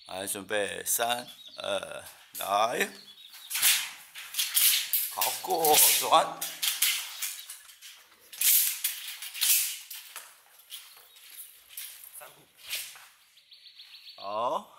来，准备3、2，来，好过转，好。